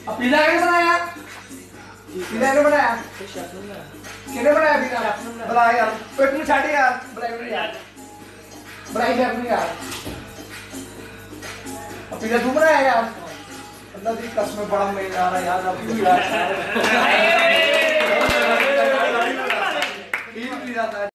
अब पिज़्ज़ा किसने बनाया? पिज़्ज़ा ने बनाया? किसने बनाया पिज़्ज़ा? बना यार, पेट में छाटे यार, बनाई यार, बनाई यार। अब पिज़्ज़ा तू बनाया यार? अल्लाह की कसम बड़ा मजा आ रहा है यार, अभी भी यार।